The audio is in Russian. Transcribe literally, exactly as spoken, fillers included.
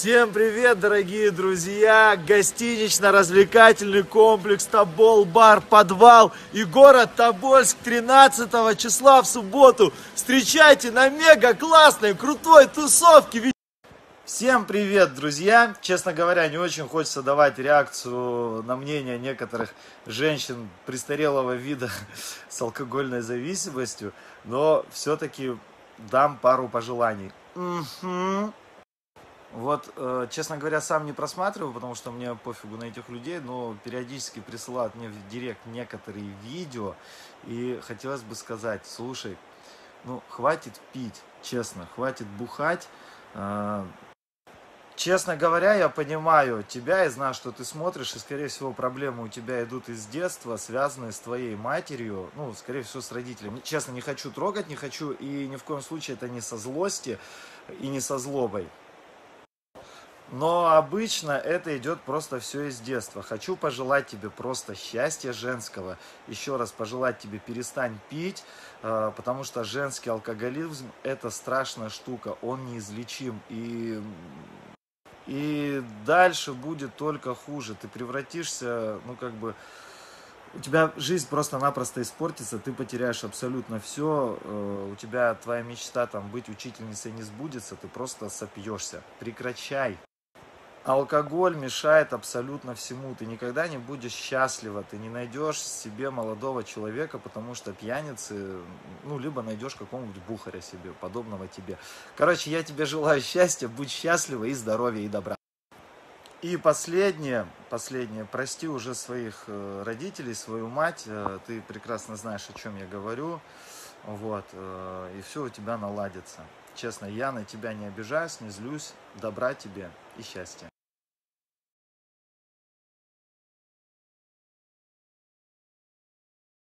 Всем привет, дорогие друзья! Гостинично-развлекательный комплекс Тобол-бар, подвал и город Тобольск тринадцатого числа в субботу. Встречайте на мега классной, крутой тусовке. Всем привет, друзья! Честно говоря, не очень хочется давать реакцию на мнение некоторых женщин престарелого вида с алкогольной зависимостью, но все-таки дам пару пожеланий. Угу. Вот, э, честно говоря, сам не просматриваю, потому что мне пофигу на этих людей, но периодически присылают мне в директ некоторые видео, и хотелось бы сказать, слушай, ну, хватит пить, честно, хватит бухать. Э, честно говоря, я понимаю тебя и знаю, что ты смотришь, и, скорее всего, проблемы у тебя идут из детства, связанные с твоей матерью, ну, скорее всего, с родителями. Честно, не хочу трогать, не хочу, и ни в коем случае это не со злости и не со злобой. Но обычно это идет просто все из детства. Хочу пожелать тебе просто счастья женского. Еще раз пожелать тебе перестань пить, потому что женский алкоголизм это страшная штука, он неизлечим. И, и дальше будет только хуже. Ты превратишься, ну как бы, у тебя жизнь просто-напросто испортится, ты потеряешь абсолютно все, у тебя твоя мечта там быть учительницей не сбудется, ты просто сопьешься. Прекращай. Алкоголь мешает абсолютно всему. Ты никогда не будешь счастлива, ты не найдешь себе молодого человека, потому что пьяницы, ну, либо найдешь какого-нибудь бухаря себе, подобного тебе. Короче, я тебе желаю счастья, будь счастлива и здоровья, и добра. И последнее, последнее, прости уже своих родителей, свою мать, ты прекрасно знаешь, о чем я говорю, вот, и все у тебя наладится. Честно, я на тебя не обижаюсь, не злюсь, добра тебе и счастья.